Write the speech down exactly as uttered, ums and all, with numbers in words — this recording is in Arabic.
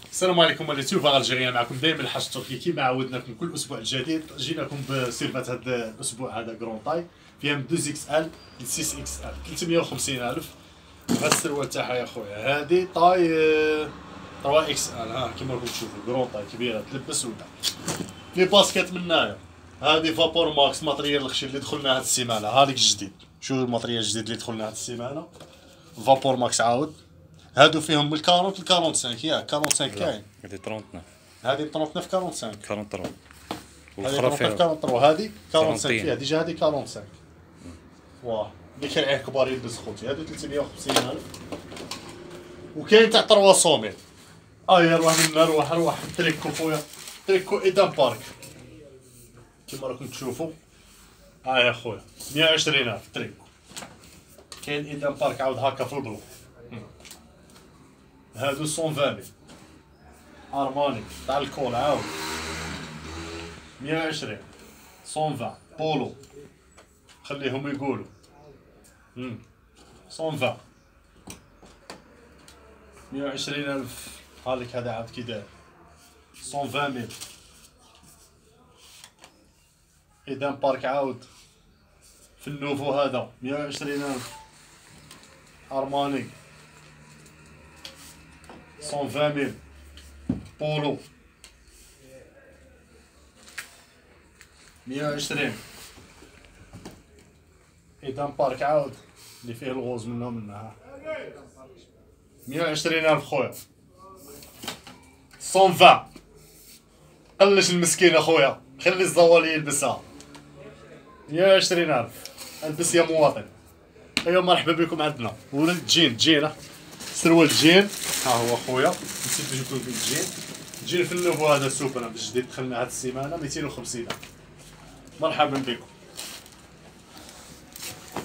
السلام عليكم ولي تيوفا الجيريا، معكم دائما الحاج التركي كيما عودناكم كل اسبوع الجديد. جيناكم بسيرفات هذا الاسبوع هذا كرون طاي فيها من اثنين اكس ال ل ستة اكس ال ثلاثمية وخمسين الف. هذا السروال تاعها يا خويا هذه طاي ثلاثة اكس ال، ها كيما راكم تشوفوا كرون طاي كبيره تلبس ولا. لي باسكيت من هنايا هذه فابور ماكس ماتريال الخشي اللي دخلنا هذه السيمانه، هذيك الجديد. شوف الماتريال الجديد اللي دخلنا هذه السيمانه فابور ماكس عاود. هادو فيهم من الكارونت ل خمسة وأربعين ياك خمسة وأربعين كاين. هذه ثلاثة وثلاثين. هذه ثلاثة وأربعين خمسة وأربعين. ثلاثة وثلاثين. والأخرى فيها ثلاثة وأربعين، هذه خمسة وأربعين فيها ديجا هذه خمسة وأربعين. واه اللي كاين عليه كبار يلبس خوتي هذو ثلاثمية وخمسين الف. وكاين تاع ثلاثة مية. اه يا روح منا روح روح تريكو خويا تريكو ايدان بارك كيما راكم تشوفوا. ها يا خويا مية وعشرين الف تريكو. كاين ايدان بارك عاود هكا في البلو. هادو مية وعشرين ارماني تاع الكول عاود مية وعشرين مية وعشرين بولو خليهم يقولوا مية وعشرين مية وعشرين الف. هالك هذا عاد كي داير مية وعشرين ميل. ايدان بارك عاود في النوفو هذا مية وعشرين الف ارماني مية وعشرين ميل. بولو مية وعشرين. ايدان بارك عاود اللي فيه الغوز منه منها مية وعشرين الف خويا. مية وعشرين قلش المسكين اخويا خلي الزوالي يلبسها مية وعشرين الف. البس يا مواطن. ايوا مرحبا بكم عندنا ولد جين جين سروال جين ها هو خويا. نسيت نجيب لكم الجين جين في النوفو هذا سوبر الجديد دخلنا هاد السيمانه ميتين وخمسين. مرحبا بكم.